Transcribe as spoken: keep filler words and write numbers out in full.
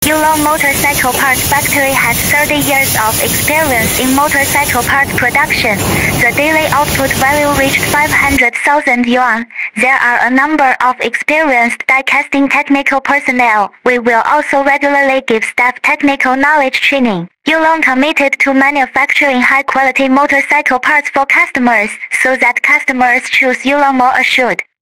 Yulong Motorcycle Parts Factory has thirty years of experience in motorcycle parts production. The daily output value reached five hundred thousand yuan. There are a number of experienced die casting technical personnel. We will also regularly give staff technical knowledge training. Yulong committed to manufacturing high-quality motorcycle parts for customers, so that customers choose Yulong more assured.